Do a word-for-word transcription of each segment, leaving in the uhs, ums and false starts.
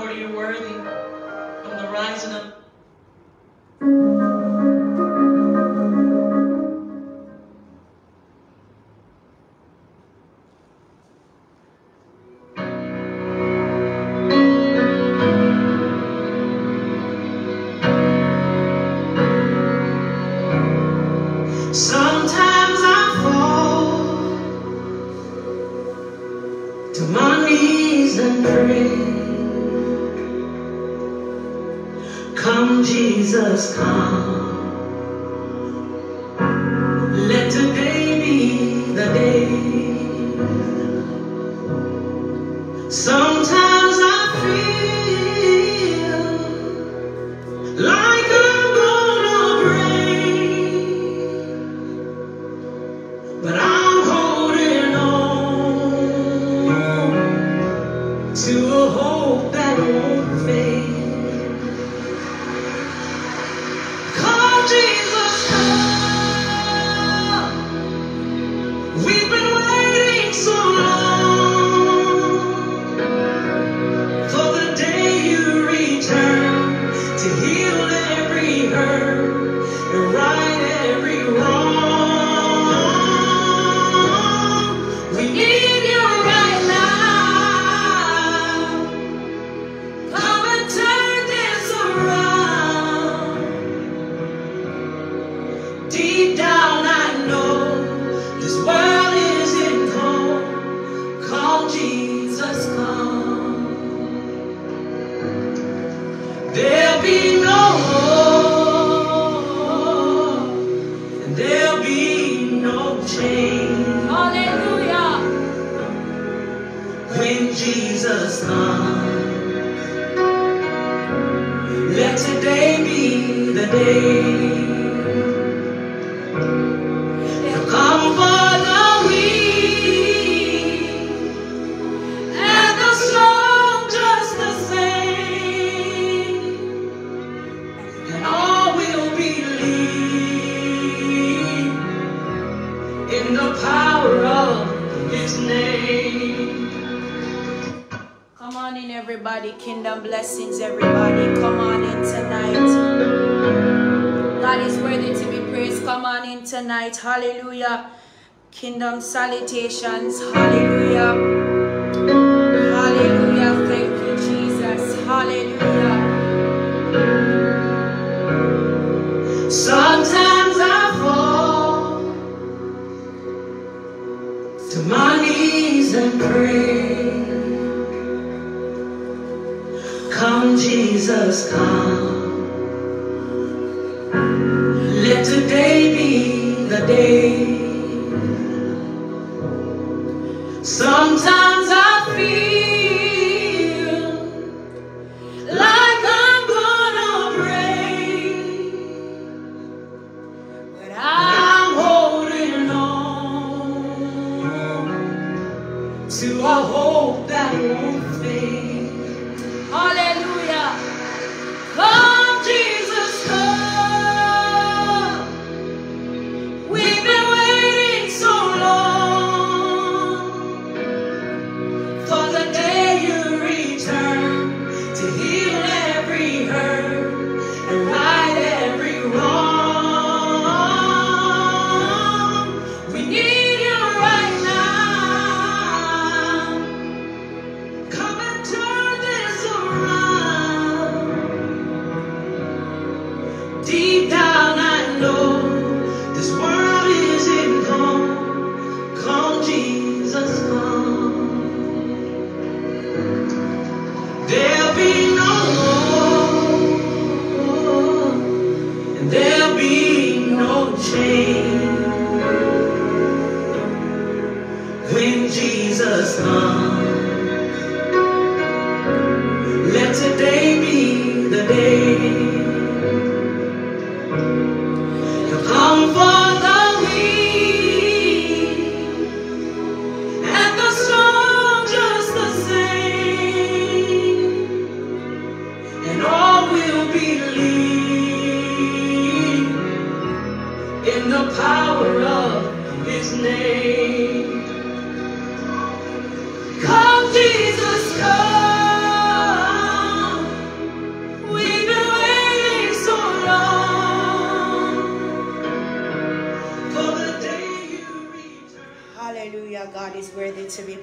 Lord, you're worthy from the rising of sometimes I fall to my knees and pray. Come, Jesus, come. Let today be the day. Sometimes I feel like I'm gonna break, but I'm holding on to a hope that won't fade. Come, Jesus, come. We've been waiting so long for the day you return to heal every hurt and right every wrong. We need you right now. Come and turn this around. Deep down I know this world isn't cold. Call Jesus, come. There'll be no war, and there'll be no change. Hallelujah. When Jesus comes, let today be the day. He'll come for the weak and the strong just the same, and all will believe in the power of His name. Come on in, everybody. Kingdom blessings, everybody. Come on in tonight. God is worthy to be praised. Come on in tonight. Hallelujah. Kingdom salutations. Hallelujah. Hallelujah. Thank you, Jesus. Hallelujah. Sometimes I fall to my knees and pray. Come, Jesus, come. Let today be the day. Sometimes I feel like I'm gonna break, but I'm holding on to a hope that won't fade. Hallelujah. Come, Jesus, come. We've been waiting so long for the day you return to heal every hurt and right every wrong. We need you right now. Come and turn this around. Deep down I know this world isn't gone. Come, Jesus, come. There'll be no war, and there'll be no change when Jesus comes. Let today be the day. He'll come for the weak and the strong just the same, and all will believe in the power of His name.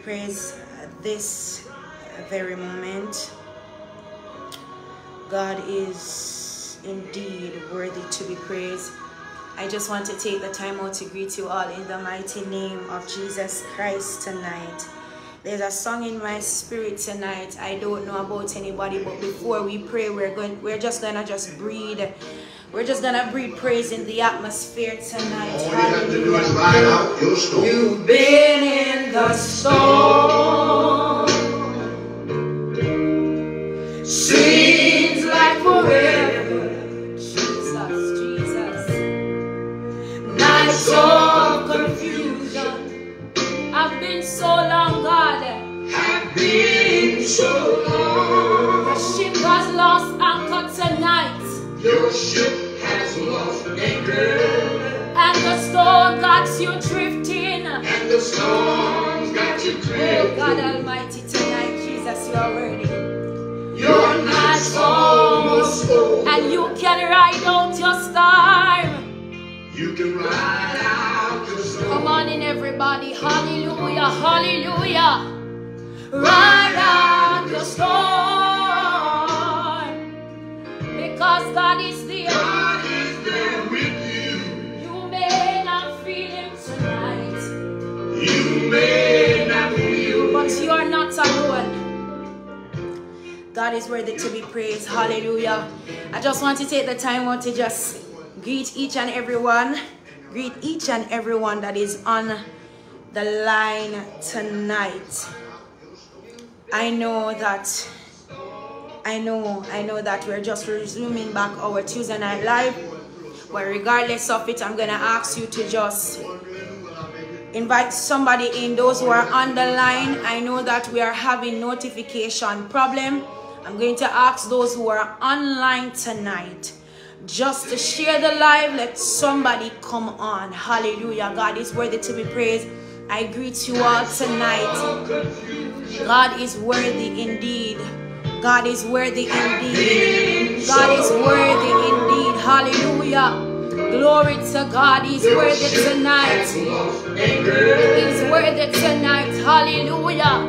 praised this very moment. God is indeed worthy to be praised. I just want to take the time out to greet you all in the mighty name of Jesus Christ tonight. There's a song in my spirit tonight. I don't know about anybody, but before we pray, we're going we're just gonna just breathe. We're just gonna breathe praise in the atmosphere tonight. All you have to do is ride out your storm. You've been in the storm. Seems like forever. Jesus, Jesus. Nights of confusion. I've been so long, God. Have been so long. The ship has lost anchor tonight. Your ship has lost anchor. And the storm got you drifting. And the storm's got you drifting. Oh God Almighty, tonight, Jesus, you are worthy. Your night's almost over. And you can ride out your storm. You can ride out your storm. Come on in, everybody. Hallelujah, hallelujah. Ride out your storm. Because God is there. God is there with you. You may not feel Him tonight. You may not feel Him. But you are not alone. God is worthy to be praised. Hallelujah. I just want to take the time out to just greet each and everyone. Greet each and everyone that is on the line tonight. I know that I know, I know that we're just resuming back our Tuesday Night Live. But regardless of it, I'm going to ask you to just invite somebody in. Those who are on the line, I know that we are having notification problem. I'm going to ask those who are online tonight just to share the live. Let somebody come on. Hallelujah. God is worthy to be praised. I greet you all tonight. God is worthy indeed. God is worthy indeed. God is worthy indeed. Hallelujah. Glory to God. He's worthy tonight. He's worthy tonight. Hallelujah.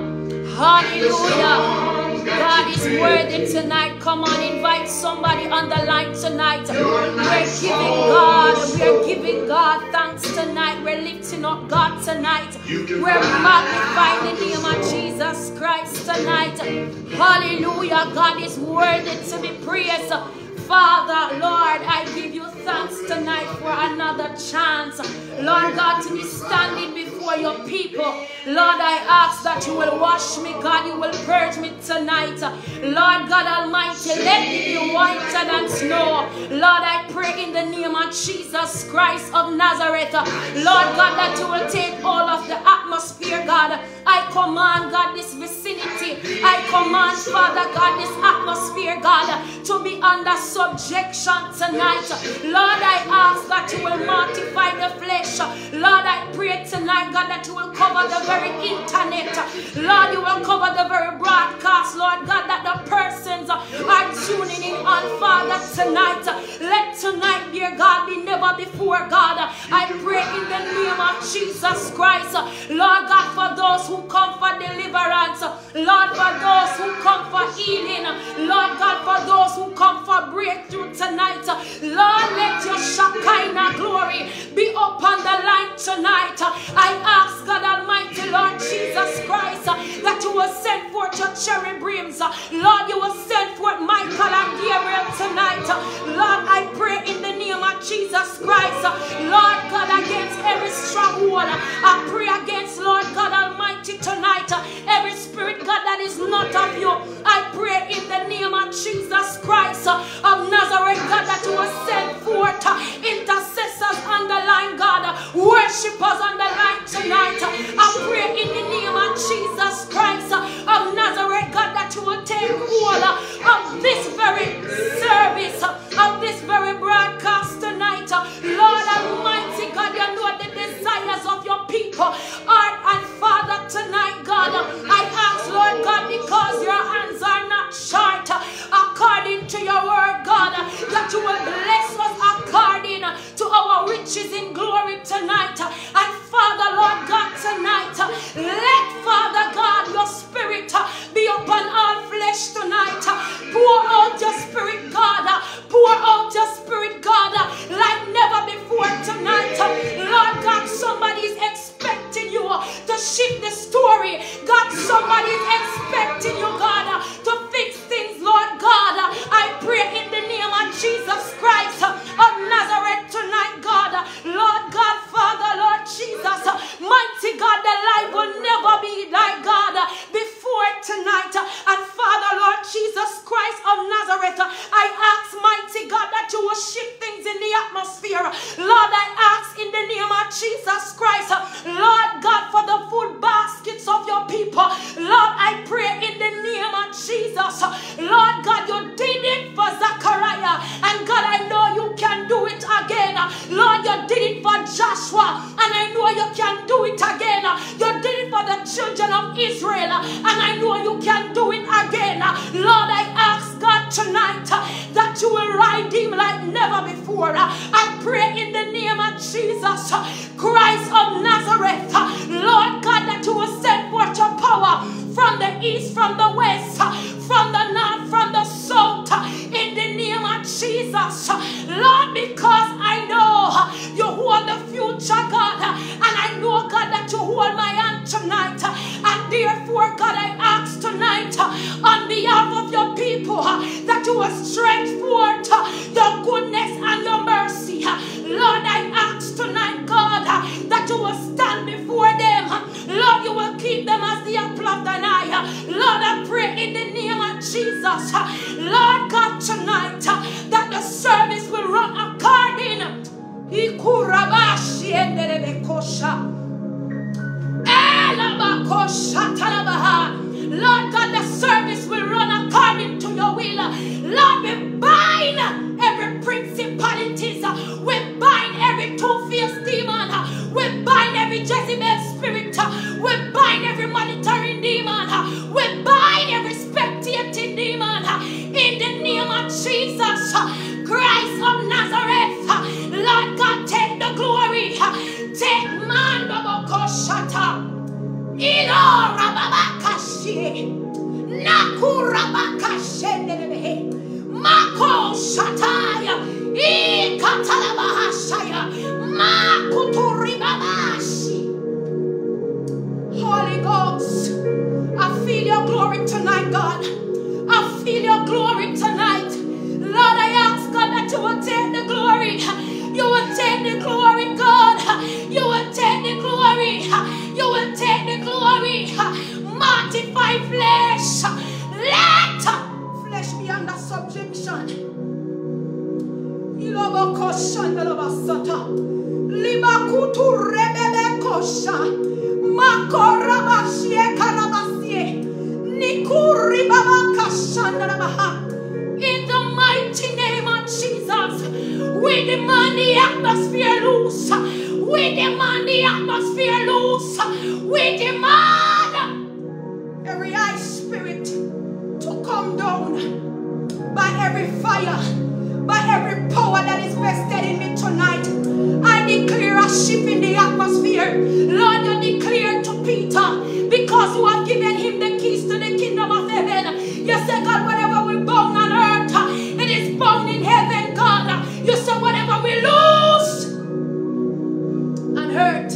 Hallelujah. God is worthy tonight. Come on, invite somebody on the line tonight. We're giving God, we're giving God thanks tonight. We're lifting up God tonight. We're magnifying the name of Jesus Christ tonight. Hallelujah. God is worthy to be praised. Father, Lord, I give you thanks tonight for another chance, Lord God, to be standing before your people. Lord, I ask that you will wash me, God, you will purge me tonight. Lord God Almighty, let me be whiter than snow. Lord, I pray in the name of Jesus Christ of Nazareth, Lord God, that you will take all of the atmosphere, God. I command, God, this vicinity. I command, Father God, this atmosphere, God, to be under subjection tonight. Lord, I ask that you will mortify the flesh. Lord, I pray tonight, God, that you will cover the very internet. Lord, you will cover the very broadcast, Lord God, that the persons are tuning in on, Father, tonight. Let tonight, dear God, be never before, God. I pray in the name of Jesus Christ, Lord God, for those who come for deliverance, Lord, for those who come for healing, Lord God, for those who come for breakthrough tonight. Lord, let your Shekinah glory be upon the line tonight. I ask God Almighty, Lord Jesus Christ, that you will send forth your cherubims. Lord, you will send forth Michael and Gabriel tonight. Lord, I pray in the name of Jesus Christ, Lord God, against every stronghold. I pray against, Lord God Almighty, tonight, every spirit, God, that is not of you. I pray in the name of Jesus Christ of Nazareth, God, that you will send forth intercessors on the line, God, worshipers on the line tonight. I pray in the name of Jesus Christ of Nazareth, God, that you will take hold of this very service, of this very broadcast tonight. Lord Almighty, God, you know the desires of your people. Art and Father, tonight, God, I ask, that you will ride him like never before. I pray in the name of Jesus Christ of Nazareth, Lord God, that you will send forth your power from the east, from the west, from the north, from the south, in the name of Jesus, Lord, because I know you hold the future, God, and I know, God, that you hold my hand tonight, and therefore, God, I ask tonight on behalf of your people that you will stretch forth your goodness and your mercy. Lord, I ask tonight, God, that you will stand before them. Lord, you will keep them as the apple of thine eye. Lord, I pray in the name of Jesus, Lord God, tonight that the service will run according. Lord God, the service will run according to your will. Lord, we bind every principalities. We bind every two-faced demon. We bind every Jezebel spirit. We bind every monitoring demon. We bind every spectating demon. In the name of Jesus Christ of Nazareth, Lord God, take the glory. Take man, Babakoshata. Ilo Rababakashi. Nakurabakashendebehe. Mako Shataya. Ikatalabahashaya. Makuturibabashi. Holy Ghost, I feel your glory tonight, God. I feel your glory tonight. Lord, I ask, God, that you will take the glory. You will take the glory, God. You will take the glory. You will take the glory. Mortify flesh. Let flesh be under subjection. Libakutu rebebe kosha. Makorabashie karabasie. Nikuri baba kashandarabaha. In the mighty name of Jesus, we demand the atmosphere loose. We demand the atmosphere loose. We demand every high spirit to come down by every fire, by every power that is vested in me tonight. I declare a shift in the atmosphere. Lord, you declare to Peter, because you have given him the keys to the kingdom of heaven. You said, God, whatever we bound on earth, it is bound in heaven, God. You said, whatever we lose on earth,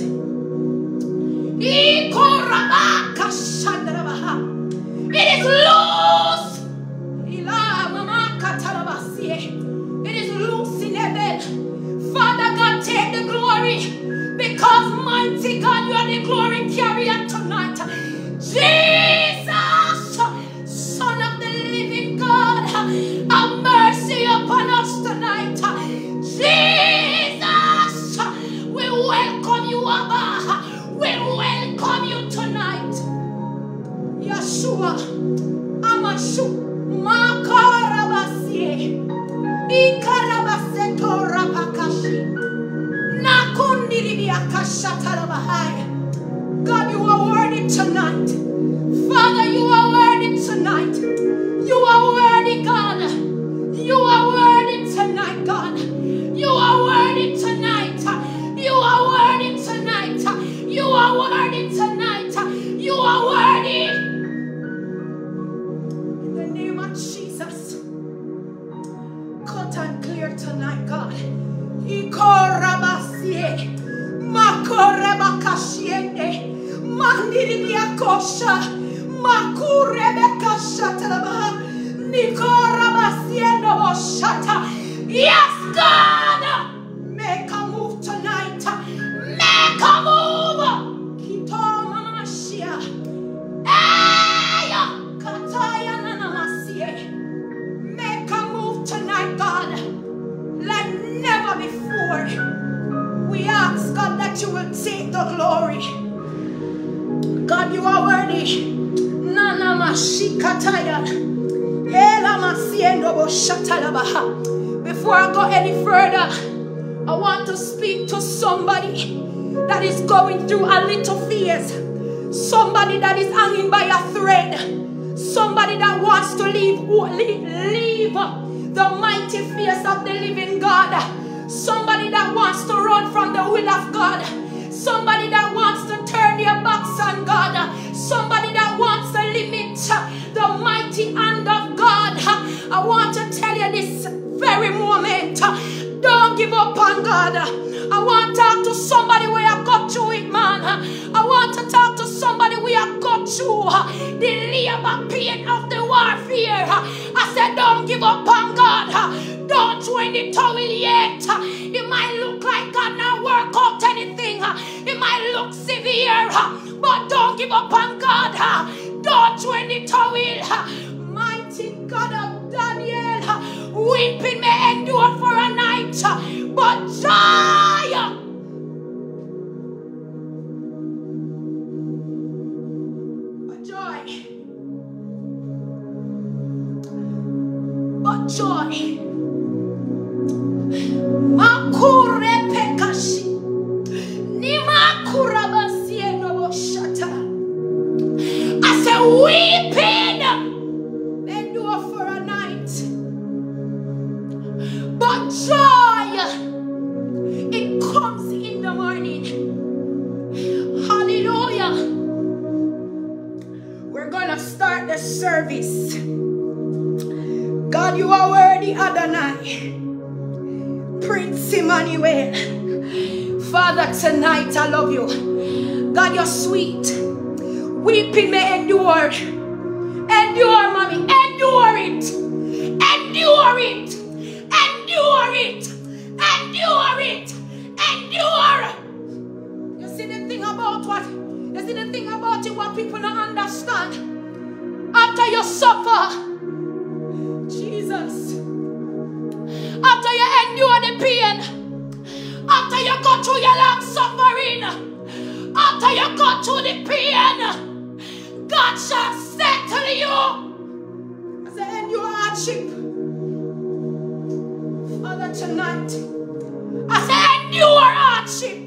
it is loose. It is loose in heaven. Father God, take the glory, because mighty God, you are the glory carrier tonight. Jesus, Son of the living God, have mercy upon us tonight. Jesus, we welcome you, Abba. We welcome you tonight. Yeshua, Amashu, Makarabasie, Ikarabaseto Rapakashi, Nakundiribiakashatarabahaya. God, you are worthy tonight. Father, you are worthy tonight. You are worthy, God. You are worthy tonight, God. You are worthy tonight. You are worthy tonight. You are worthy tonight. You are worthy. In the name of Jesus, cut and clear tonight, God. Ikorabasie, makorebakashiende, mandiribiakosha, makurebekashatalaba, nikorabasiendo boshata. Yes, God, make a move tonight. Make a move. Kitomamashia. Eya, kataya nanamasie. Make a move tonight, God, like never before. We ask, God, that you will take the glory. God, you are worthy. Nana mashikataya. Ela masiendo boshatalabaha. Before I go any further, I want to speak to somebody that is going through a little fears. Somebody that is hanging by a thread. Somebody that wants to leave, leave, leave the mighty face of the living God. Somebody that wants to run from the will of God. Somebody that wants to turn their backs on God. Somebody that wants to limit the mighty hand of God. I want to tell you this very moment. Don't give up on God. I want to talk to somebody where I got through it, man. I want to talk to somebody where I got through the labor pain of the warfare. I said, don't give up on God. Don't throw in the towel yet. It might look like God not work out anything. It might look severe, but don't give up on God. Don't throw in the towel. Mighty God of Daniel, weeping may endure for a night, but joy, but joy, but joy. Makure pekashi, ni makura basieno boshata. I said weeping endure for a night, but joy, it comes in the morning. Hallelujah. We're gonna start the service. God, you are worthy, Adonai. Prince Emmanuel. Father, tonight I love you. God, you're sweet. Weeping may endure. Endure, mommy. Endure it. Endure it. Endure it. Endure it. Endure. You see the thing about what? You see the thing about it what people don't understand. After you suffer, Jesus, after you endure the pain, after you go through your long suffering, after you go through the pain, God shall settle you. I say, endure hardship. Father, tonight, I say, endure hardship.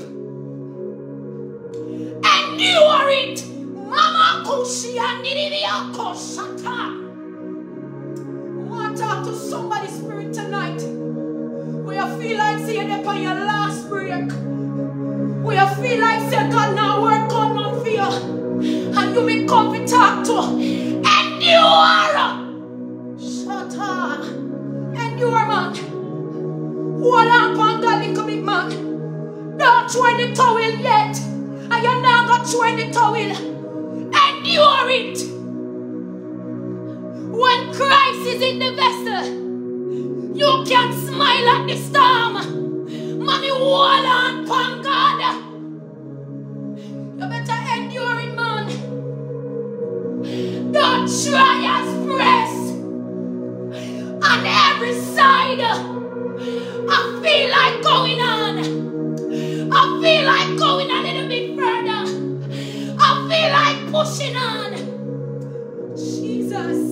Endure it. Mama Kushia Nidia Koshata. I want to talk to somebody's spirit tonight. Where you feel like saying up on your last break. Where you feel like saying God now work on no fear. And you may come to talk to. Endure. Shut up. Endure, man. Hold on, God, little big man. Don't throw in the towel yet. And you're not going to throw in the towel. Endure it. When Christ is in the vessel, you can smile at the storm. Mommy, hold on, pan God. You better endure it, man. Don't try and press on every side. I feel like going on. I feel like going a little bit further. I feel like pushing on. Jesus.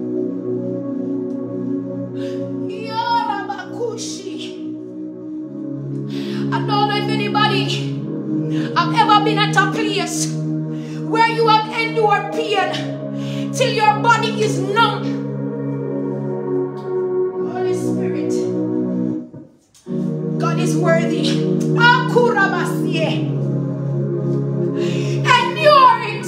I don't know if anybody have ever been at a place where you have endured pain till your body is numb. Holy Spirit, God is worthy. Endure it.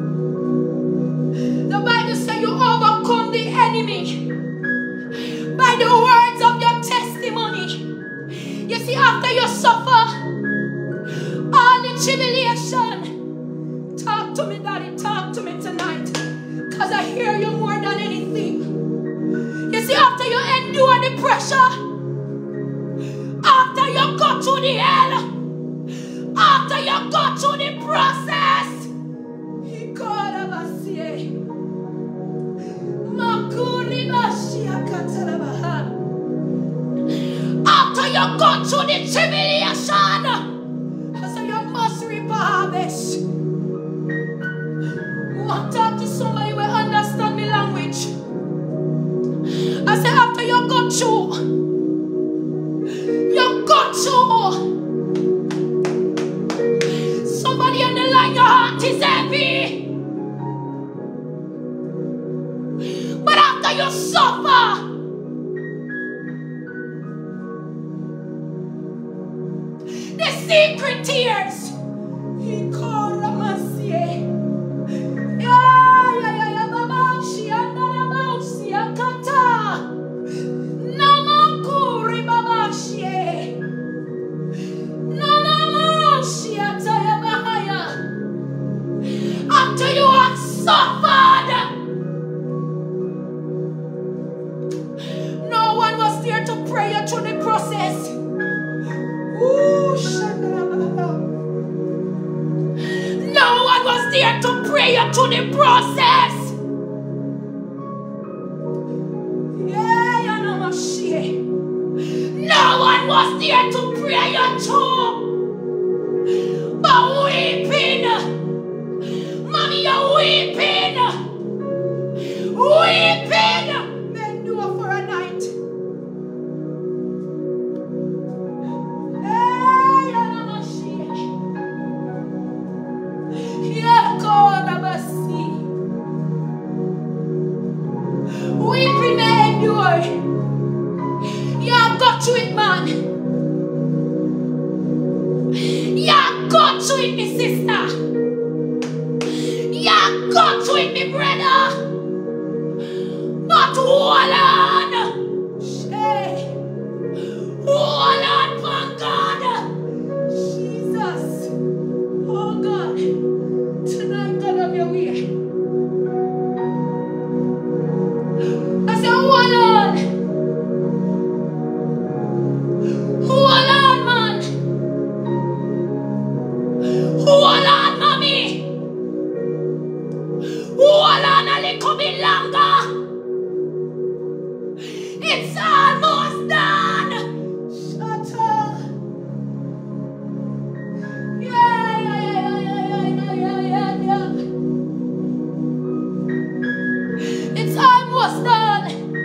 The Bible says you overcome the enemy by the words of your testimony. You see, after you suffer all the tribulation, talk to me, Daddy, talk to me tonight, because I hear you more than anything. You see, after you endure the pressure, after you go through the hell, after you go through the process, he called us here. After you go through the tribulation, so you must reap a harvest. I want to talk to somebody who understand my language. I say after you go through, you go through. Somebody on the line, your heart is heavy. But after you suffer, secret tears. He called Ramasie. After you have suffered, no one was there to pray you through the process. Ooh, no one was there to pray you through the process. Yeah, you know my shit. No one was there to pray you through. But weeping, mommy, you're weeping, weeping. Men do it for a night. Hey, you know my shit. Yeah, God, I'm a see. Weeping may endure. You have got to it, man. You have got to it, my sister. You have got to it, my brother. But hold on. Hey. Hold on, my God. Jesus. Oh, God. Tonight, God, have your way. I said, hold on. Hold on, man. Hold on, mommy. Hold on a little bit longer. It's almost done. Shut up. Yeah, yeah, yeah, yeah, yeah, yeah, yeah, yeah. It's almost done.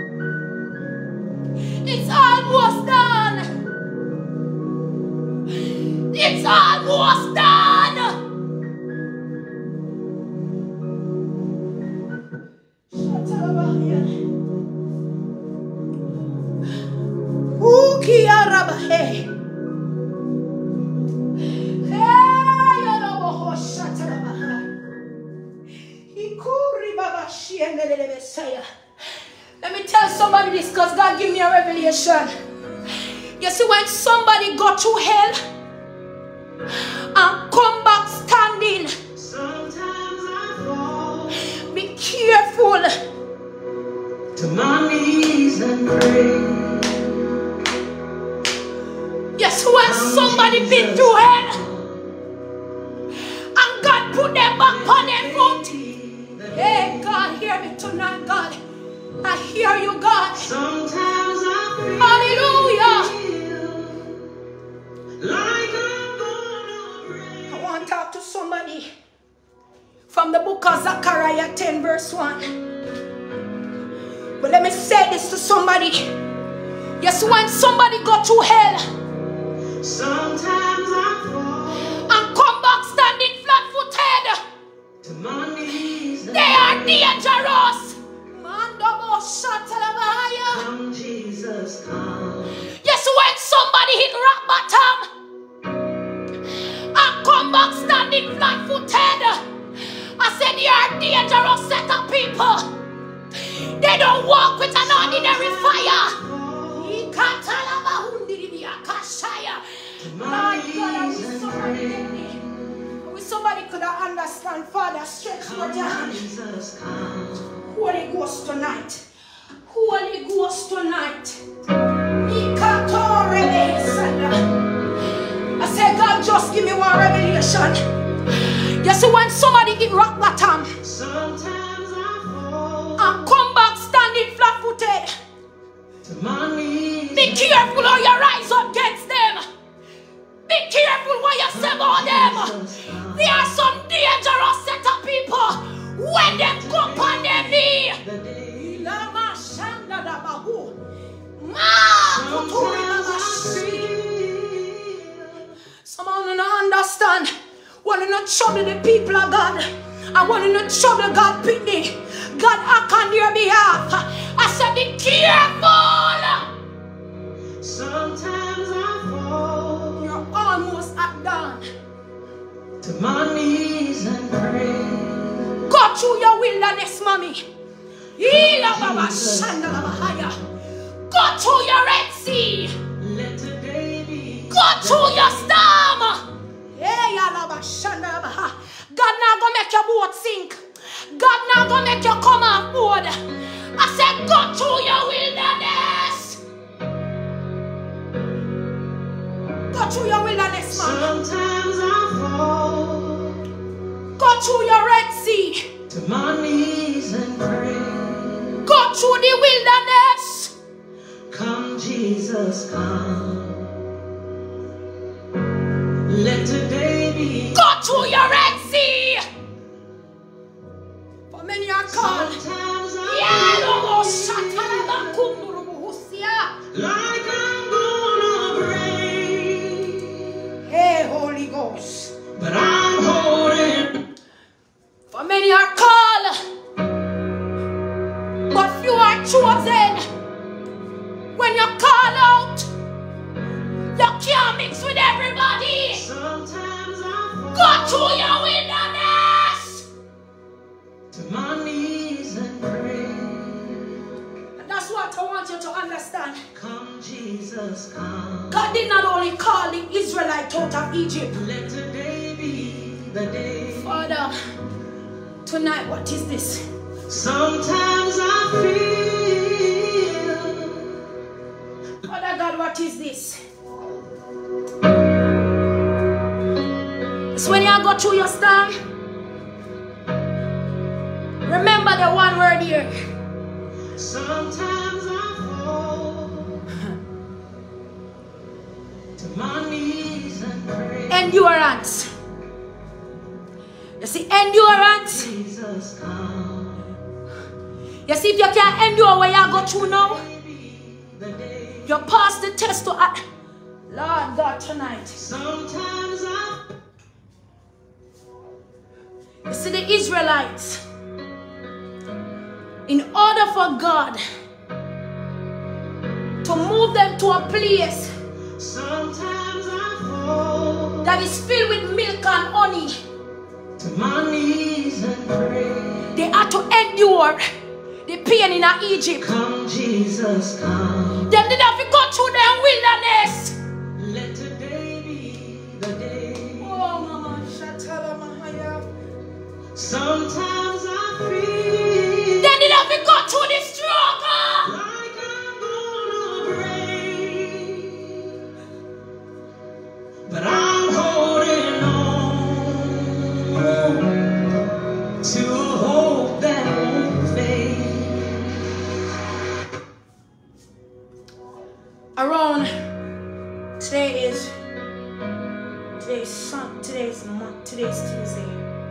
It's almost done. It's almost done. Shut up, yeah. Uki arabahe. Hey, arabaho shut up. Ikuri baba shiendelele Messiah. Let me tell somebody this, because God gave me a revelation. You see, when somebody go through hell and come back standing, sometimes I fall. Be careful. To my knees and pray. Yes, when somebody been through hell and God put them back on their foot. Hey, God, hear me tonight, God. I hear you, God. Sometimes I feel hallelujah. Like I'm gonna break. I want to talk to somebody from the book of Zechariah ten verse one. But let me say this to somebody. Yes, when somebody go through hell, sometimes I fall and come back standing flat-footed. To my knees. They are dangerous. Come, Jesus, come. Yes, when somebody hit rock bottom and come back standing flat-footed, I said they are dangerous set of people. They don't walk with an ordinary fire. My God, I wish somebody get me. I wish somebody could understand. Father, stretch your hand. Holy Ghost tonight. Holy Ghost tonight. I said, God, just give me one revelation. You see, when somebody hit rock bottom sometimes I fall and come back standing flat-footed, be careful how you rise up against them. Be careful what you say about them. There are some dangerous set of people when they come on their knee. Someone don't understand. Want to not trouble the people of God. I want to not trouble God Pitney. God act on their behalf. I said be careful. Sometimes I fall. You're almost at my knees and pray. Go through your wilderness, mommy. Go through your Red Sea. Let today be. Go through your storm. God not gonna make your boat sink. God not gonna make you come off board. I said, go through your wilderness. Go through your wilderness, man. Sometimes I fall. Go through your Red Sea. To my knees and pray. Go through the wilderness. Come, Jesus, come. Let today be. Go through your Red Sea. For many are called. Like I'm gonna break. Hey, Holy Ghost. But I'm holding. For many are called, but few are chosen. When you call out, you can't mix with everybody. Sometimes I go through your wilderness. To my knees and pray. And that's what I want you to understand. Come, Jesus, come. God did not only call the Israelites out of Egypt. Let today be the day. Father, tonight, what is this? Sometimes I feel. Father God, what is this? It's when you go through your storm. Remember the one word here. Sometimes I fall to my knees and pray. Endurance. You see, endurance. Jesus, come. You see, if you can't endure what you go through now, you pass the test to uh, Lord God tonight. Sometimes I. You see, the Israelites, in order for God to move them to a place sometimes I fall that is filled with milk and honey, to my knees and pray. They had to endure the pain in Egypt. Come, Jesus, come. They didn't have to go through their wilderness. Let today be the day. Oh, Mama, Shatala Mahaya. Sometimes I feel. They didn't have to go through the struggle. Like I'm gonna break. But I'm holding on to hope that won't fade. Around today is today's sun, today's month, today's Tuesday.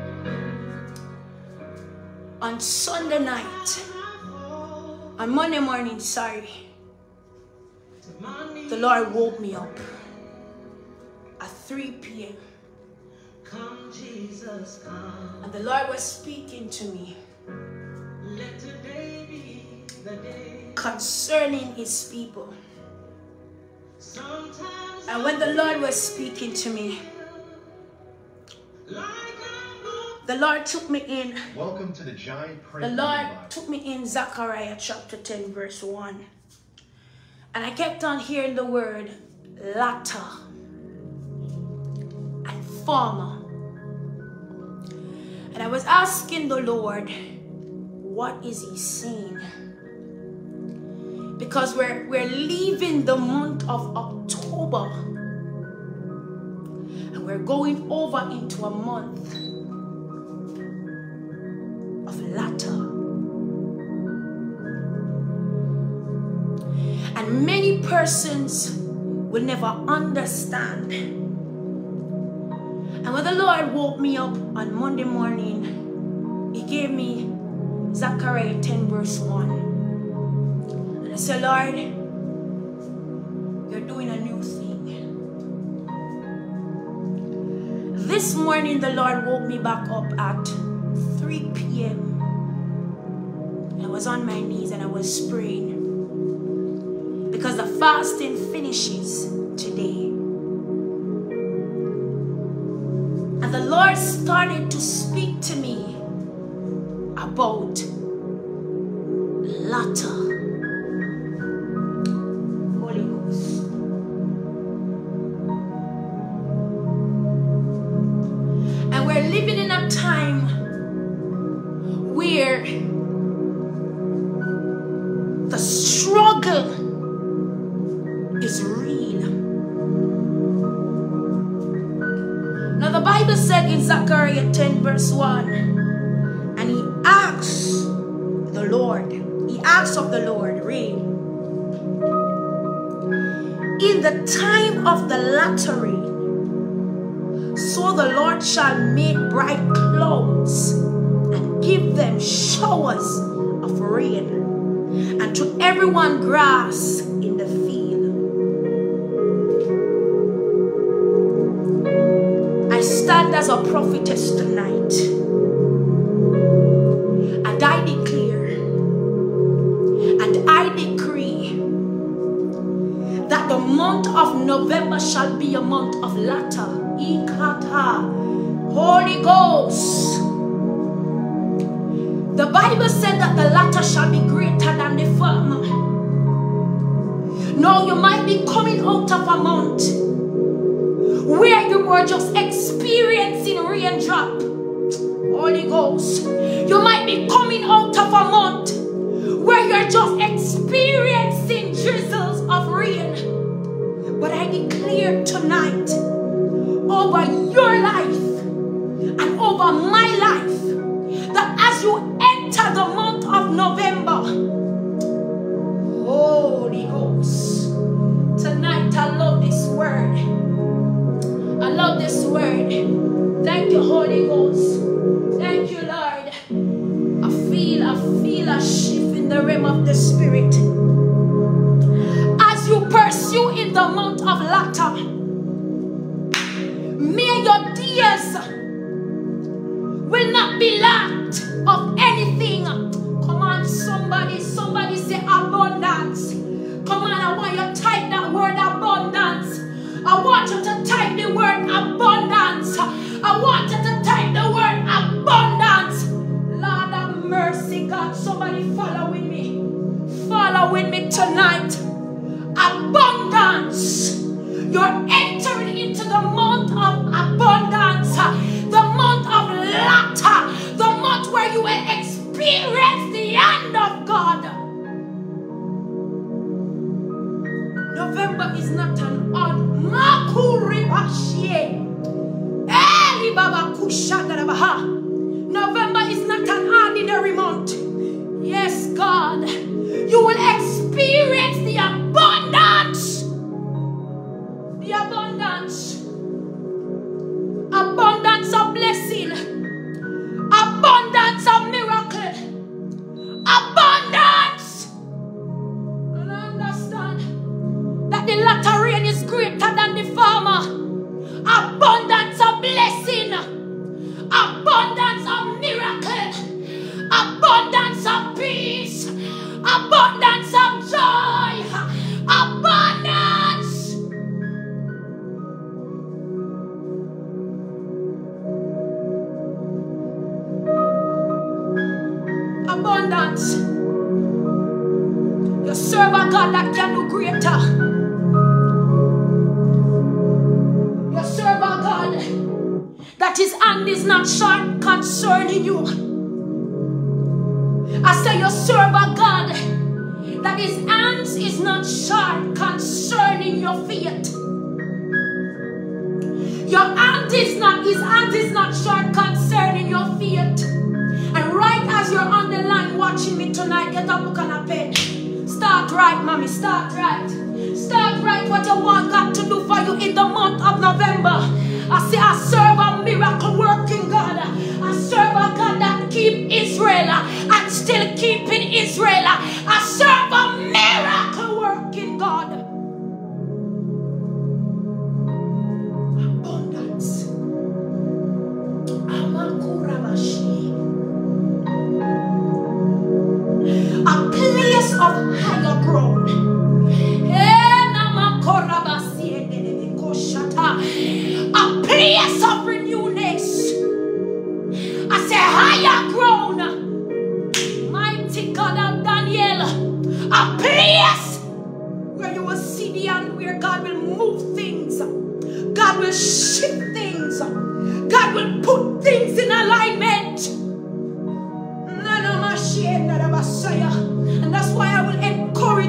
On Sunday night, on Monday morning, sorry, the Lord woke me up at three p m Come, Jesus, come. And the Lord was speaking to me Let today be the day. Concerning his people. Sometimes and when the Lord was speaking to me, the Lord took me in. Welcome to the giant the Lord took me in Zechariah chapter ten verse one. And I kept on hearing the word latter and former. And I was asking the Lord, what is he saying? Because we're, we're leaving the month of October. And we're going over into a month of latter. And many persons will never understand. And when the Lord woke me up on Monday morning, he gave me Zechariah ten verse one. And I said, Lord, you're doing a new thing. This morning the Lord woke me back up at three p m I was on my knees and I was praying. Because the fasting finishes today. And the Lord started to speak to me about latter. Holy Ghost. And we're living in a time where the struggle is real. Now the Bible said in Zechariah ten verse one, and he asks the Lord, he asks of the Lord, read, in the time of the latter rain, so the Lord shall make bright clouds and give them showers of rain, and to everyone grass in the field. I stand as a prophetess tonight, and I declare and I decree that the month of November shall be a month of latter. Ikata, Holy Ghost. The Bible said that the latter shall be greater than the former. No, you might be coming out of a month where you were just experiencing raindrop. Holy Ghost. You might be coming out of a month where you're just experiencing drizzles of rain. But I declare tonight over your life and over my life that as you enter the month of November, Holy Ghost, tonight I love this word. I love this word. Thank you, Holy Ghost. Thank you, Lord. I feel, I feel a shift in the realm of the Spirit. As you pursue in the month of latter, may your tears will not be lacked of anything. Come on, somebody, somebody say abundance. Come on, I want you to type that word abundance. I want you to type the word abundance. I want you to type the word abundance. Lord have mercy, God. Somebody follow with me. Follow with me tonight. Abundance. You're entering into the month of abundance. The month of latter. The month where you will experience the hand of God. November is not an odd November is not an ordinary month. Yes, God. You will experience the abundance. The abundance. Abundance of blessing. Abundance of miracle. Abundance. And I understand that the latter rain is greater than the former. Abundance of blessing. Abundance of miracle. Abundance of peace. Abundance of joy. Abundance. Abundance. You serve a God that can do greater. You serve a God that his hand is not short concerning you. I say you serve a God that his hands is not short concerning your feet. Your hand is not, his hand is not short concerning your feet. And right as you're on the line watching me tonight, get a book and a pen. Start right, mommy, start right. Start right what you want God to do for you in the month of November. I say I serve a miracle working God. I serve a God that keep Israel and still keeping Israel. I serve a miracle working God. Abundance. A place of higher ground. A place of renewedness.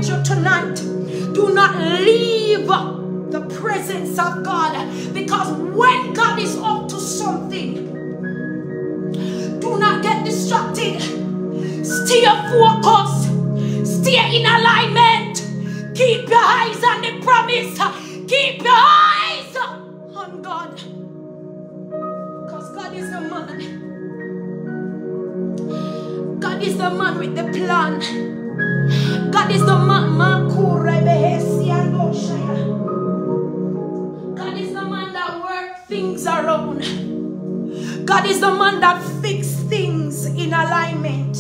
encourage you tonight. Do not leave the presence of God, because when God is up to something, do not get distracted. Stay focused. Stay in alignment. Keep your eyes on the promise. Keep your eyes on God. Because God is the man. God is the man with the plan. God is the man. God is the man that works things around. God is the man that fixes things in alignment.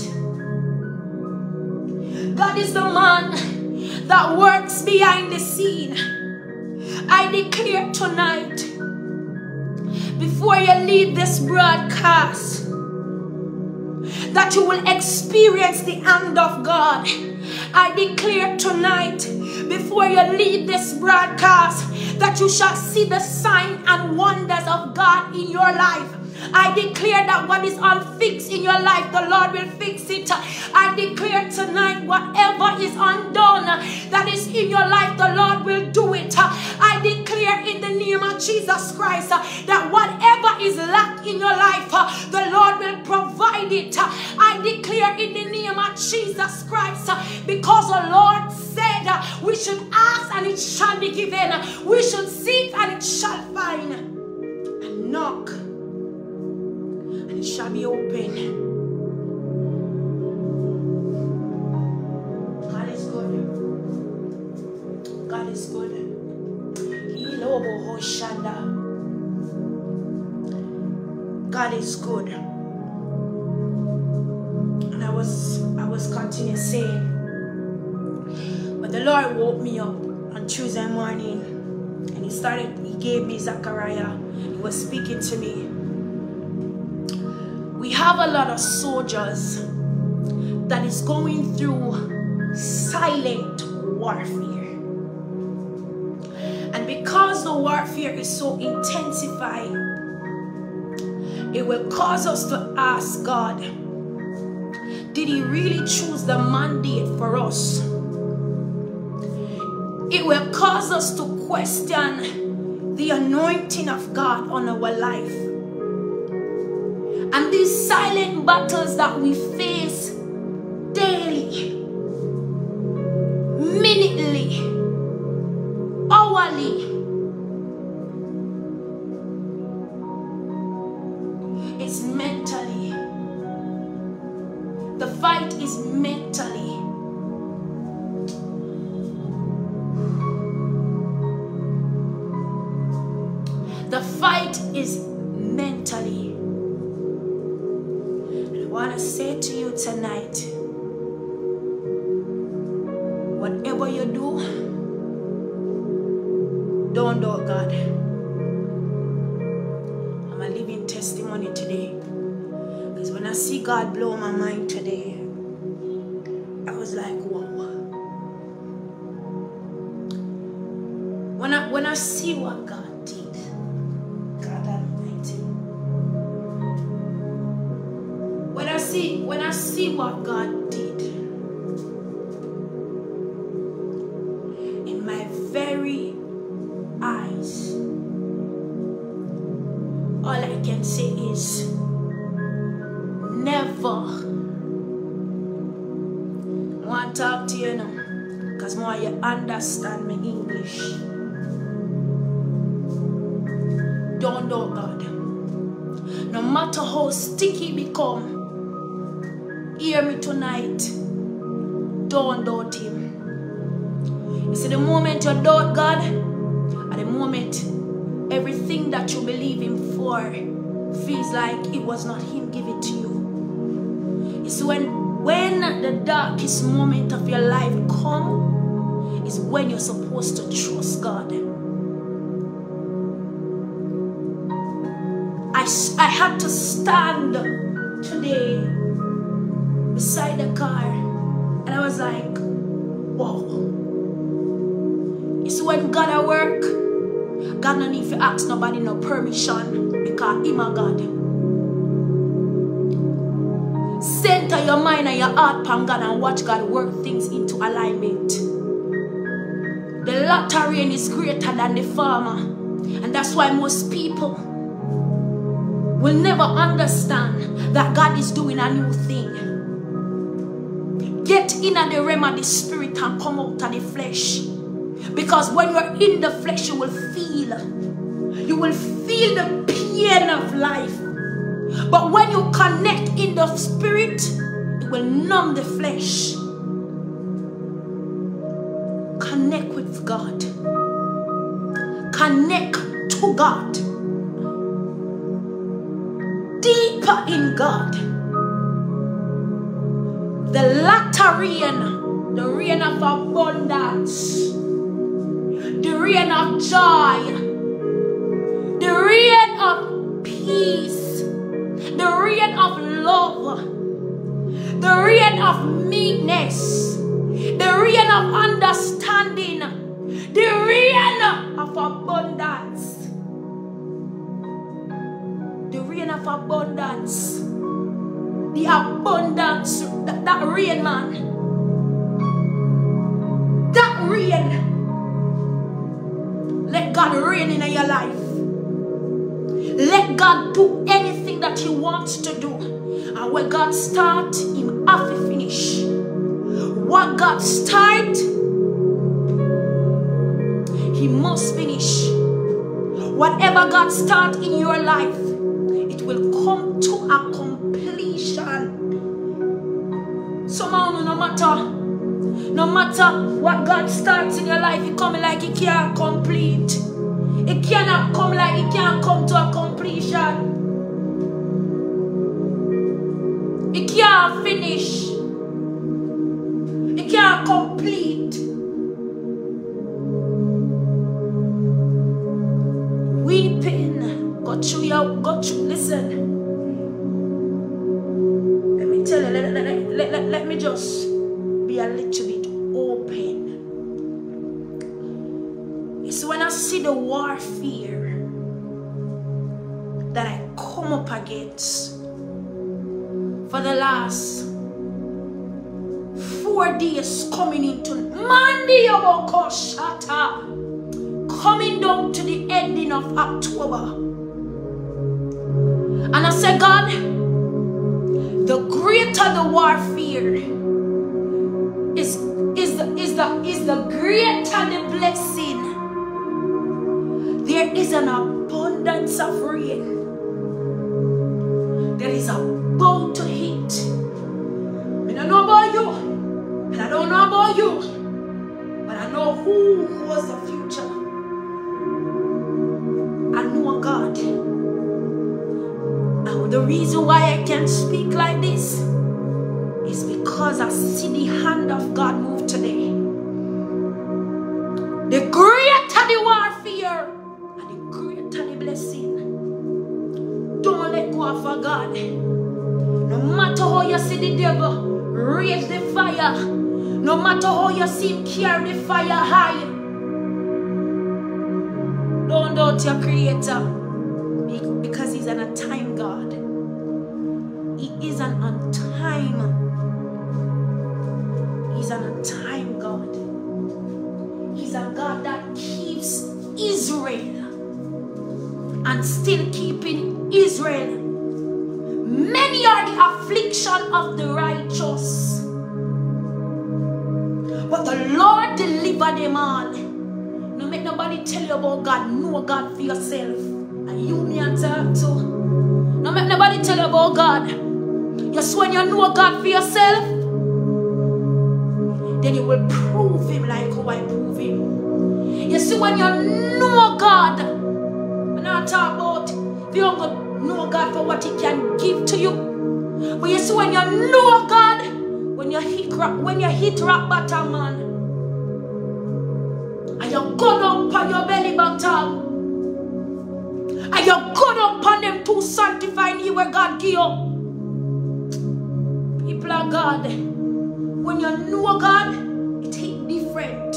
God is the man that works behind the scene. I declare tonight, before you leave this broadcast, that you will experience the hand of God. I declare tonight, before you leave this broadcast, that you shall see the sign and wonders of God in your life. I declare that what is unfixed in your life, the Lord will fix it. I declare tonight, whatever is undone that is in your life, the Lord will do it. I declare in the name of Jesus Christ that whatever is lacked in your life, the Lord will provide it. I declare in the name of Jesus Christ, because the Lord said we should ask and it shall be given. We should seek and it shall find. And knock, it shall be open. God is good. God is good. God is good. And I was I was continuing saying, but the Lord woke me up on Tuesday morning, and he started, he gave me Zechariah. He was speaking to me. We have a lot of soldiers that is going through silent warfare. And because the warfare is so intensified, it will cause us to ask God, did he really choose the mandate for us? It will cause us to question the anointing of God on our life. And these silent battles that we face daily, minutely, hourly, it's mentally. The fight is mentally. The fight is mentally. I want to say to you tonight, whatever you do, don't doubt God. I'm a living testimony today. Because when I see God blow my mind today, I was like, wow. When I, when I see what God did, God Almighty. When I see, when I see what God did, in my very eyes, all I can say is never. I want to talk to you now, because more you understand my English. Don't doubt God. No matter how sticky it become, hear me tonight. Don't doubt him. You see, the moment you doubt God, at the moment everything that you believe him for feels like it was not him give it to you. You see, when when the darkest moment of your life come, is when you're supposed to trust God. I, I had to stand today beside the car, and I was like, wow. It's when God at work, God no need to ask nobody no permission, because him a God. Center your mind and your heart upon God and watch God work things into alignment. The latter rain is greater than the former. And that's why most people will never understand that God is doing a new thing. Get in at the realm of the spirit and come out of the flesh. Because when you're in the flesh, you will feel. You will feel the pain of life. But when you connect in the spirit, it will numb the flesh. Connect with God. Connect to God. Deeper in God. The latter rain, the rain of abundance, the rain of joy, the rain of peace, the rain of love, the rain of meekness, the rain of understanding, the rain of abundance, the rain of abundance, the abundance, that, that rain, man, that rain. Let God reign in your life. Let God do anything that He wants to do. And when God starts, He have to finish. What God starts, He must finish. Whatever God starts in your life, it will come to a completion. Somehow, no matter No matter what God starts in your life, it comes like it can't complete. It cannot come like it can't come to a completion. It can't finish. It can't complete. Weeping. Go through your, go through, listen. Let me tell you, let, let, let, let, let, let me just be a little bit open. It's when I see the warfare that I come up against for the last four days coming into Monday Shata, coming down to the ending of October. And I say, God, the greater the warfare is is the is the is the greater the blessing. There is an abundance of rain. There is about to hit. I don't know about you, and I don't know about you, but I know who was the future. I know God. And the reason why I can speak like this is because I see the hand of God move today. The greater the warfare and the greater the blessing. Don't let go of God. No matter how you see the devil raise the fire, no matter how you see him carry the fire high, don't doubt your Creator, because He's an on-time God. He is an on-time. He's an on-time God. He's a God that keeps Israel and still keeping Israel. Many are the affliction of the righteous, but the Lord delivered them all. No make nobody tell you about God. Know God for yourself. And you me and talk to. No make nobody tell you about God. Just when you know God for yourself, then you will prove Him like how I prove Him. You see, when you know God, I'm not talking about if you don't know God for what He can give to you. But you see, when you know God, when you hit rock, when you hit rock bottom, man, and you go down on your belly bottom, and you go down on them two sanctifying you where God give you. People of God, when you know God, it hit different.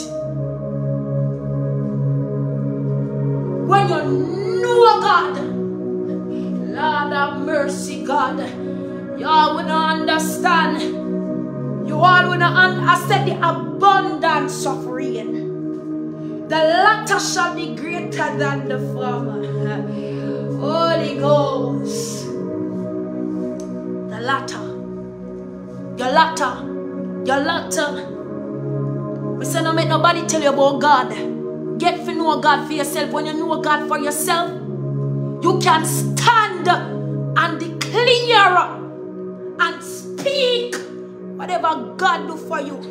When you know God, Lord have mercy, God, y'all will not understand. You all will not understand the abundance of rain. The latter shall be greater than the former. Holy Ghost. The latter. Your latter. Your latter. I say no make nobody tell you about God. Get to know God for yourself. When you know God for yourself, you can stand and declare and speak whatever God do for you.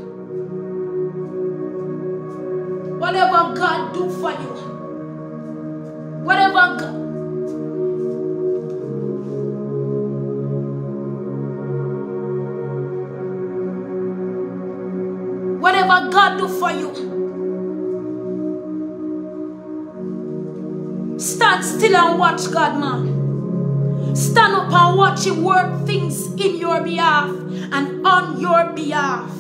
Whatever God do for you. Whatever God. Whatever God do for you. Stand still and watch God, man. Stand up and watch Him work things in your behalf and on your behalf.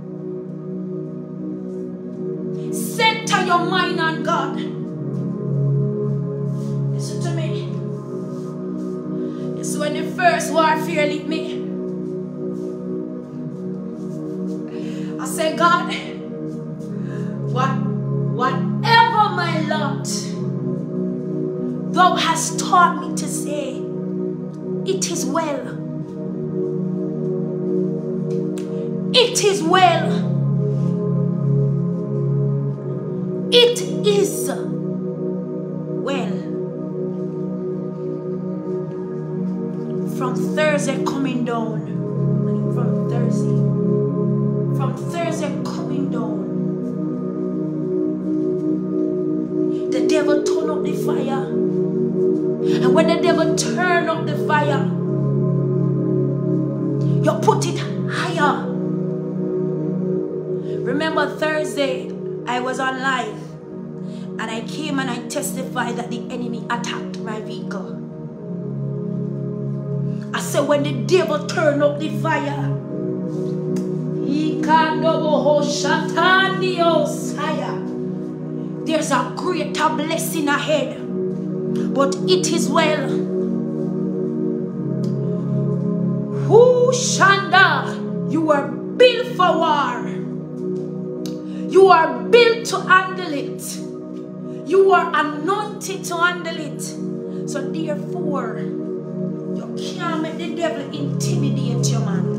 Center your mind on God. Listen to me. It's when the first warfare hit me. I say, God, what, whatever my Lord Thou hast taught me to say, it is well. It is well. It is well. From Thursday coming down. From Thursday. From Thursday coming down. The devil turned up the fire. And when the devil turn up the fire, you put it higher. Remember Thursday, I was on live and I came and I testified that the enemy attacked my vehicle. I said when the devil turn up the fire, there's a greater blessing ahead. But it is well. Who Shanda, you are built for war. You are built to handle it. You are anointed to handle it. So therefore, you can't make the devil intimidate you, man.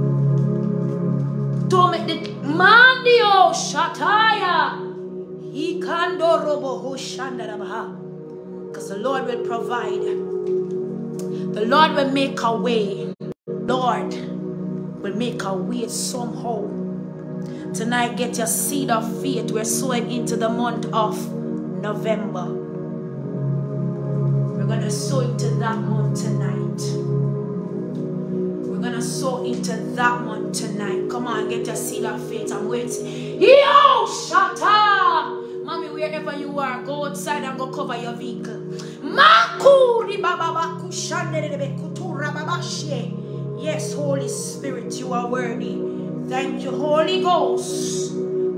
Don't make the man the oh Shataya. He can do robo who Shanda rabaha. Because the Lord will provide. The Lord will make a way. Lord will make a way somehow. Tonight, get your seed of faith. We're sowing into the month of November. We're going to sow into that month tonight. We're going to sow into that month tonight. Come on, get your seed of faith. I'm waiting. Yo, Shata! Mommy, wherever you are, go outside and go cover your vehicle. Yes, Holy Spirit, you are worthy. Thank you, Holy Ghost.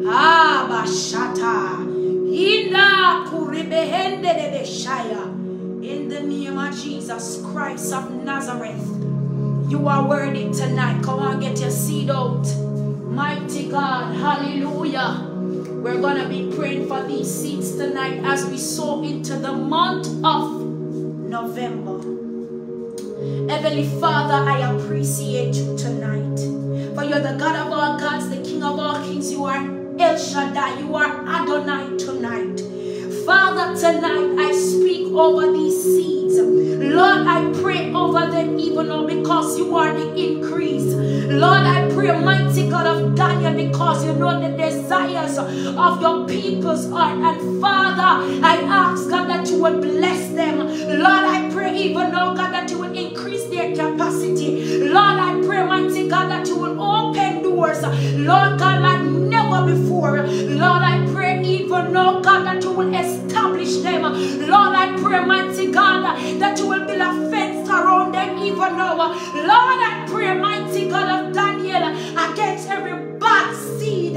In the name of Jesus Christ of Nazareth, you are worthy tonight. Come on, get your seed out. Mighty God, hallelujah. We're going to be praying for these seeds tonight as we sow into the month of November. Heavenly Father, I appreciate you tonight. For you're the God of all gods, the King of all kings. You are El Shaddai. You are Adonai tonight. Father, tonight I speak over these seeds. Lord, I pray over them even now because you are the increase. Lord, I pray, mighty God of Daniel, because you know the desires of your people's heart. And Father, I ask God that you will bless them. Lord, I pray even now, God, that you will increase their capacity. Lord, I pray, mighty God, that you will open doors. Lord God, like never before. Lord, I pray even now, God, that you will establish them. Lord, I pray, mighty God, that you will build a fence around them even now. Lord, I pray, mighty God of Daniel, against every bad seed.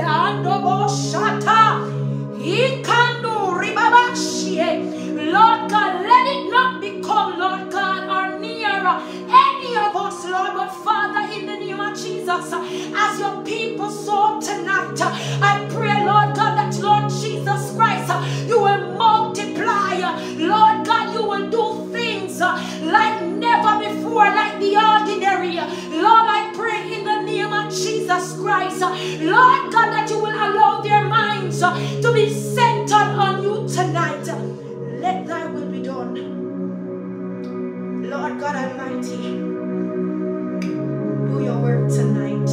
Lord God, let it not become, Lord God, or near any of us, Lord, but Father, in the name of Jesus, as your people sow tonight, I pray, Lord God, that Lord Jesus Christ Lord God, that you will allow their minds uh, to be centered on you tonight. Let thy will be done. Lord God Almighty, do your work tonight.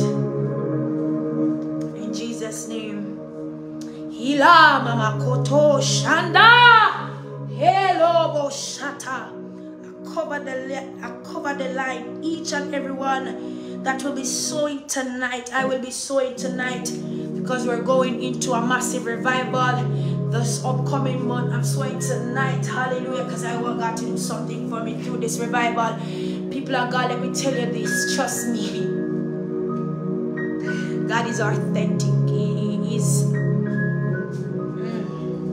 In Jesus' name. Hila mama koto shanda. Hello bo shata. I cover the I cover the line, each and every one that will be sowing tonight. I will be sowing tonight because we're going into a massive revival this upcoming month. I'm sowing tonight. Hallelujah. Because I want God to do something for me through this revival. People of God, let me tell you this. Trust me. God is authentic. He is. Mm.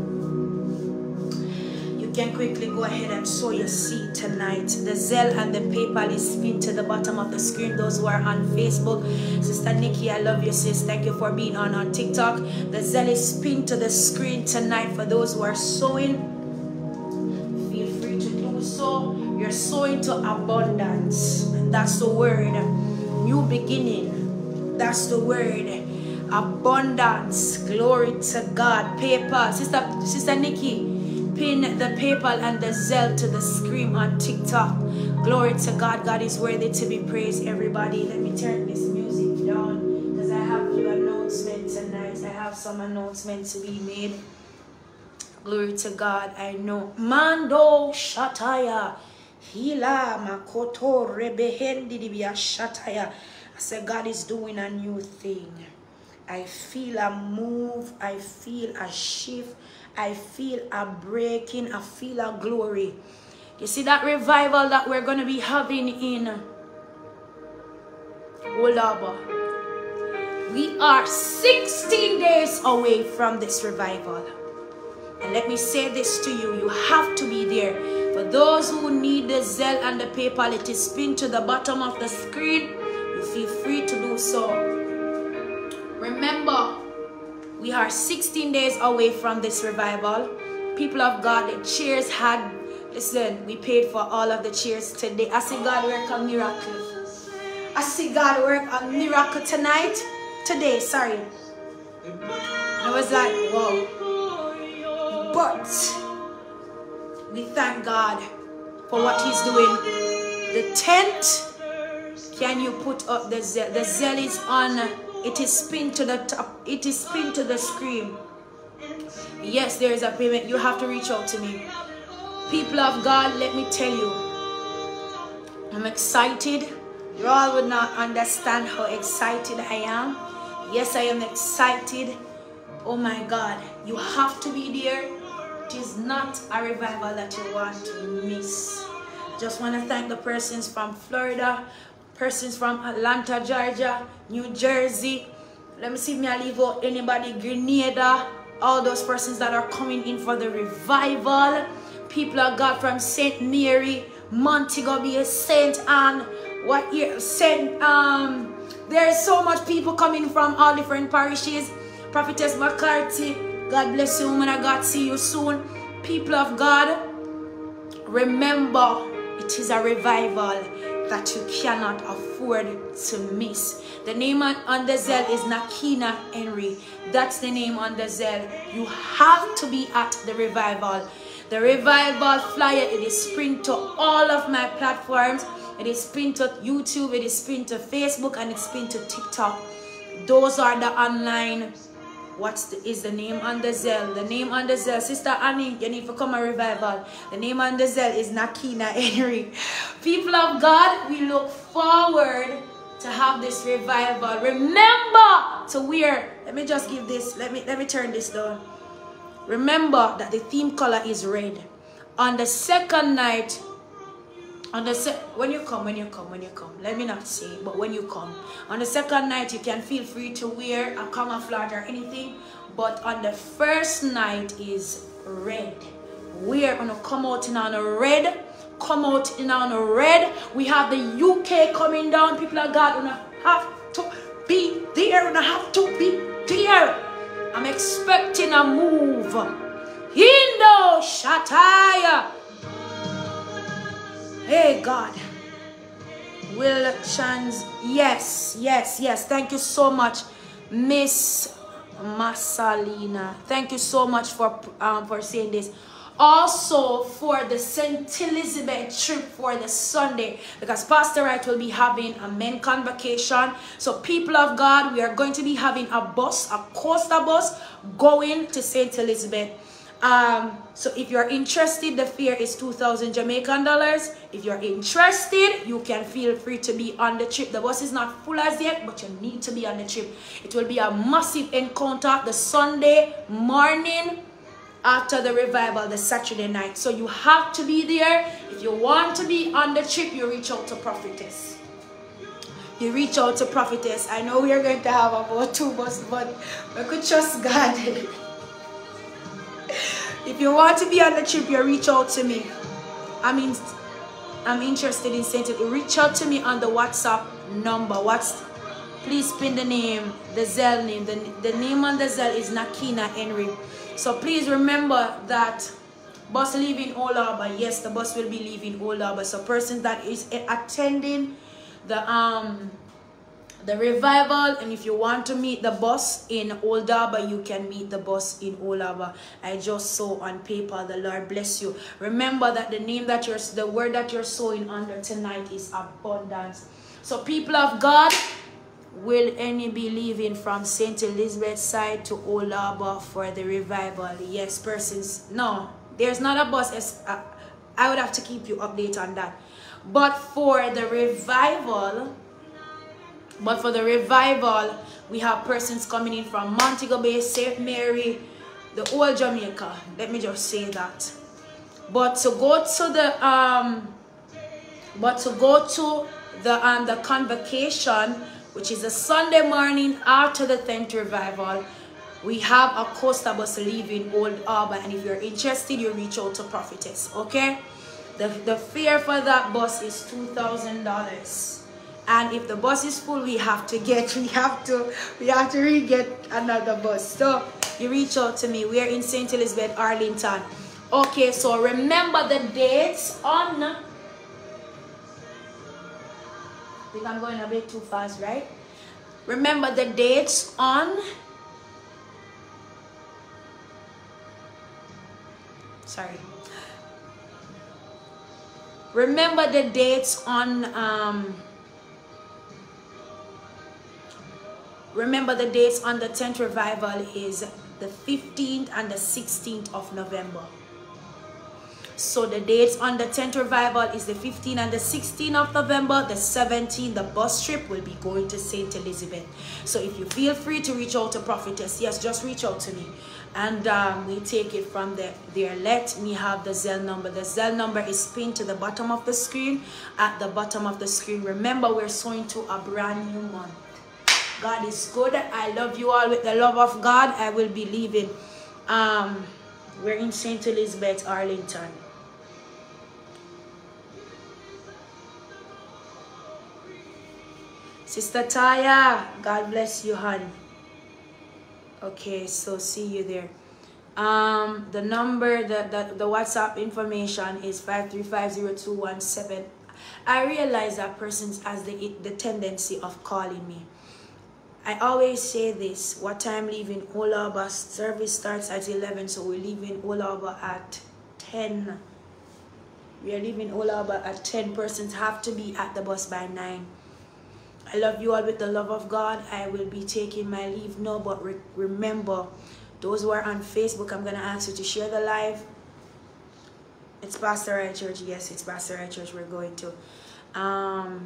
You can quickly go ahead and sow your seed tonight. The Zelle and the PayPal is pinned to the bottom of the screen. Those who are on Facebook, Sister Nikki, I love you, sis. Thank you for being on on TikTok. The Zelle is pinned to the screen tonight for those who are sowing. Feel free to do so. You're sowing to abundance, and that's the word. New beginning. That's the word. Abundance. Glory to God. PayPal. Sister, Sister Nikki, pin the PayPal and the Zelle to the screen on TikTok. Glory to God. God is worthy to be praised, everybody. Let me turn this music down because I have a few announcements tonight. I have some announcements to be made. Glory to God. I know. Mando Shataya. Hila Makoto Rebehendi Dibia Shataya. I said, God is doing a new thing. I feel a move. I feel a shift. I feel a breaking. I feel a glory. You see that revival that we're going to be having in Olaba. We are sixteen days away from this revival. And let me say this to you. You have to be there. For those who need the Zelle and the PayPal, it is pinned to the bottom of the screen. You feel free to do so. Remember, we are sixteen days away from this revival. People of God, the chairs had, listen, we paid for all of the chairs today. I see God work a miracle. I see God work a miracle tonight. Today, sorry. I was like, wow. But we thank God for what He's doing. The tent, can you put up the Zelle? The Zelle is on, it is pinned to the top, it is pinned to the screen. Yes, there is a payment. You have to reach out to me. People of God, let me tell you, I'm excited. You all would not understand how excited I am. Yes, I am excited. Oh my God, you have to be there. It is not a revival that you want to miss. Just want to thank the persons from Florida, persons from Atlanta, Georgia, New Jersey. Let me see if I leave out anybody, Grenada, all those persons that are coming in for the revival. People of God from Saint Mary, Montego Bay, Saint Anne, what year? Saint um there's so much people coming from all different parishes. Prophetess McCarthy, God bless you, woman of God, see you soon. People of God, remember, it is a revival that you cannot afford to miss. The name on, on the Zelle is Nakina Henry. That's the name on the Zelle. You have to be at the revival. The revival flyer, it is pinned to all of my platforms. It is pinned to YouTube, it is pinned to Facebook, and it's pinned to TikTok. Those are the online. What's the, is the name on the Zelle? The name on the Zelle, Sister Annie, you need to come a revival. The name on the Zelle is Nakina Henry. People of God, we look forward to have this revival. Remember to wear, let me just give this, let me, let me turn this down. Remember that the theme color is red. On the second night, on the se when you come, when you come, when you come, let me not say, but when you come, on the second night, you can feel free to wear a camouflage or anything. But on the first night is red. We're gonna come out in on a red, come out in on a red. We have the U K coming down. People of God, gonna have to be there. Gonna have to be there. I'm expecting a move. Hindo Shataya. Hey God, Will Chans, yes, yes, yes. Thank you so much. Miss Masalina, thank you so much for um, for saying this. Also for the Saint Elizabeth trip for the Sunday, because Pastor Wright will be having a men convocation. So people of God, we are going to be having a bus, a coaster bus going to Saint Elizabeth. Um, so if you're interested, the fare is two thousand Jamaican dollars. If you're interested, you can feel free to be on the trip. The bus is not full as yet, but you need to be on the trip. It will be a massive encounter the Sunday morning after the revival, the Saturday night. So you have to be there. If you want to be on the trip, you reach out to Prophetess. You reach out to Prophetess. I know we are going to have about two buses, but we could trust God. If you want to be on the trip, you reach out to me. I mean, I'm interested in saying it. Reach out to me on the WhatsApp number. What's please pin the name, the Zelle name. The, the name on the Zelle is Nakina Henry. So please remember that bus leaving Old Harbor. Yes, the bus will be leaving Old Harbor. So person that is attending the um the revival, and if you want to meet the bus in Old Harbor, you can meet the bus in Old Harbor. I just saw on paper. The Lord bless you. Remember that the name that you're, the word that you're sowing under tonight is abundance. So people of God, will any be leaving from Saint Elizabeth side to Old Harbor for the revival? Yes, persons. No, there's not a bus. I would have to keep you updated on that. But for the revival, but for the revival, we have persons coming in from Montego Bay, Saint Mary, the old Jamaica. Let me just say that. But to go to the um, but to go to the um the convocation, which is a Sunday morning after the tenth revival, we have a coaster bus leaving Old Harbor, and if you're interested, you reach out to Prophetess. Okay, the the fare for that bus is two thousand dollars. And if the bus is full, we have to get, we have to, we have to re-get another bus. So you reach out to me. We are in Saint Elizabeth, Arlington. Okay, so remember the dates on, I think I'm going a bit too fast, right? Remember the dates on, sorry. Remember the dates on, um, Remember the dates on the tenth revival is the fifteenth and the sixteenth of November. So the dates on the tenth revival is the fifteenth and the sixteenth of November. The seventeenth, the bus trip will be going to Saint Elizabeth. So if you feel free to reach out to Prophetess, yes, just reach out to me. And um, we take it from there. there. Let me have the Zelle number. The Zelle number is pinned to the bottom of the screen. At the bottom of the screen. Remember, we're sowing to a brand new month. God is good. I love you all with the love of God. I will be leaving. Um, we're in Saint Elizabeth, Arlington. Sister Taya, God bless you, hon. Okay, so see you there. Um, the number, the, the, the WhatsApp information is five three five zero two one seven. I realize that persons has the, the tendency of calling me. I always say this, what time leaving Old Harbor? Service starts at eleven, so we're leaving Old Harbor at ten. We are leaving Old Harbor at ten. Persons have to be at the bus by nine. I love you all with the love of God. I will be taking my leave now, but re remember, those who are on Facebook, I'm going to ask you to share the live. It's Pastor Wright Church. Yes, it's Pastor Wright Church we're going to. Um...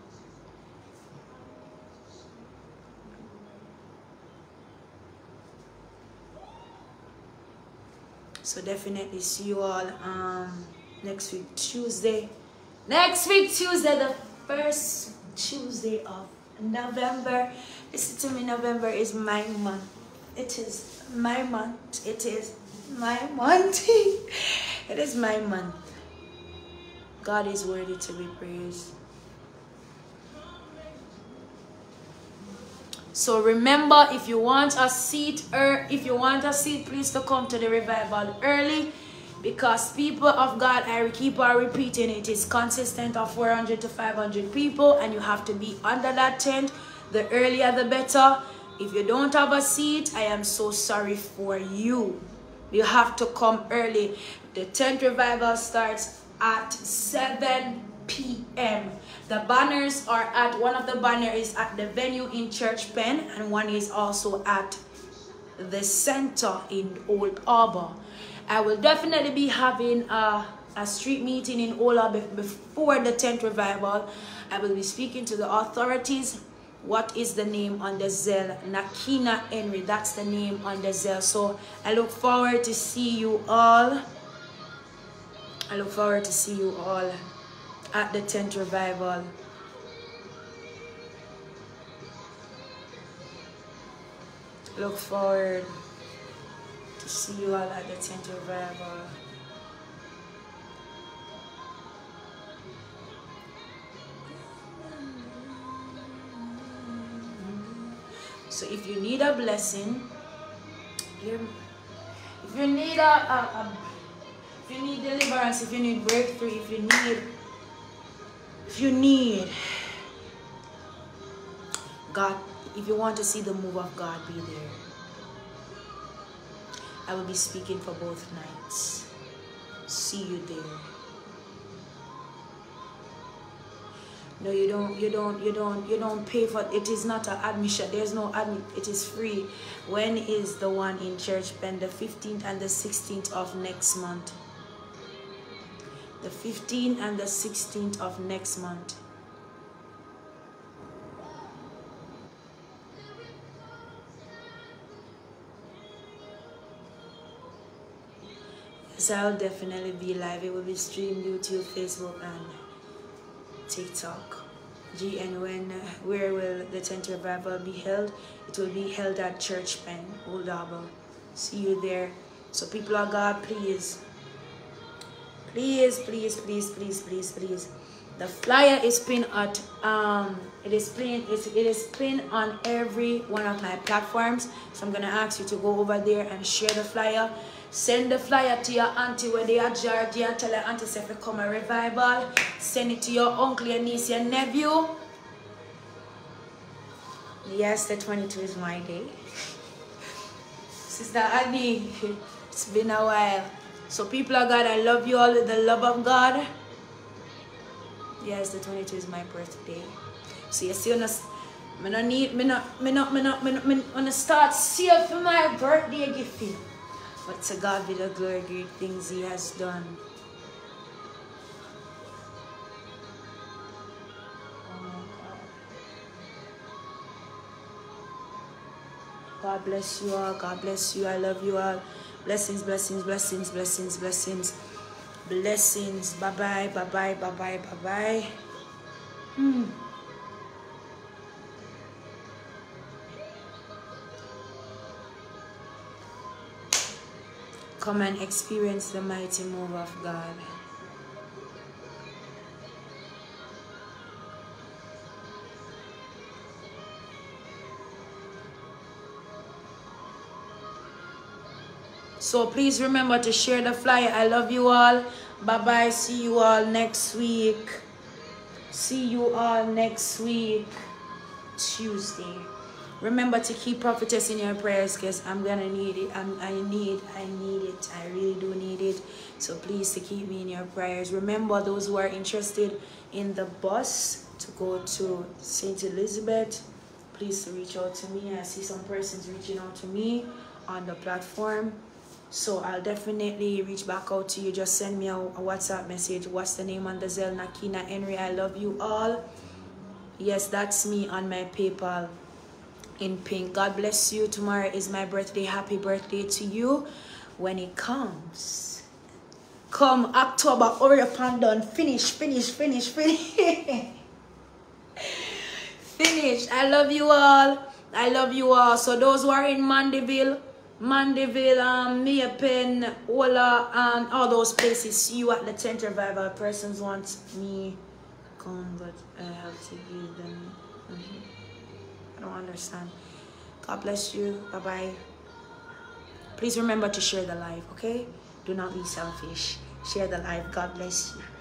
So definitely see you all um, next week, Tuesday. Next week, Tuesday, the first Tuesday of November. Listen to me, November is my month. It is my month. It is my month. It is my month. God is worthy to be praised. So remember, if you want a seat, or if you want a seat, please to come to the revival early, because people of God, I keep on repeating, it is consistent of four hundred to five hundred people, and you have to be under that tent. The earlier the better. If you don't have a seat, I am so sorry for you. You have to come early. The tent revival starts at seven p m The banners are at, one of the banners is at the venue in Church Pen, and one is also at the center in Old Harbor. I will definitely be having a, a street meeting in Old Harbor before the tent revival. I will be speaking to the authorities. What is the name on the Zelle? Nakina Henry, that's the name on the Zelle. So I look forward to see you all. I look forward to see you all at the tent revival. Look forward to see you all at the tent revival. So if you need a blessing, if you need a, a, a if you need deliverance, if you need breakthrough, if you need, if you need God, if you want to see the move of God, be there. I will be speaking for both nights. See you there. No, you don't, you don't, you don't, you don't pay for it. It is not an admission. There's no admit. It is free. When is the one in Church Pen? The fifteenth and the sixteenth of next month. The fifteenth and the sixteenth of next month. So I'll definitely be live. It will be streamed YouTube, Facebook, and TikTok. G and when, uh, where will the tent revival be held? It will be held at Church Pen, Old Harbor. See you there. So people of God, please, please, please, please, please, please, please. The flyer is pinned at um, it is pinned, it is pinned on every one of my platforms. So I'm gonna ask you to go over there and share the flyer. Send the flyer to your auntie where they are Georgia. Tell your auntie if you come a revival. Send it to your uncle, your niece, your nephew. Yes, the twenty-two is my day. Sister Annie, it's been a while. So people of God, I love you all with the love of God. Yes, the twenty-two is my birthday. So you see, I don't need, I don't, I don't, I don't, I don't start save for my birthday gift. But to God be the glory, great things He has done. Oh my God. God bless you all. God bless you. I love you all. Blessings, blessings, blessings, blessings, blessings, blessings. Bye bye, bye bye, bye bye, bye bye. Hmm. Come and experience the mighty move of God. So please remember to share the flyer. I love you all. Bye-bye. See you all next week. See you all next week, Tuesday. Remember to keep Prophetess in your prayers, because I'm gonna need it. I'm, I need, I need it. I really do need it. So please to keep me in your prayers. Remember, those who are interested in the bus to go to Saint Elizabeth, please to reach out to me. I see some persons reaching out to me on the platform. So I'll definitely reach back out to you. Just send me a, a WhatsApp message. What's the name on the Zelle? Nakina Henry. I love you all. Yes, that's me on my PayPal in pink. God bless you. Tomorrow is my birthday. Happy birthday to you when it comes. Come October, hurry up and done. Finish, finish, finish, finish. Finish. I love you all. I love you all. So those who are in Mandeville, Mandeville, um, Maypen, Ola, and all those places, see you at the tent revival. Persons want me come, but I have to give them. Mm-hmm. I don't understand. God bless you. Bye bye. Please remember to share the live, okay? Do not be selfish. Share the live. God bless you.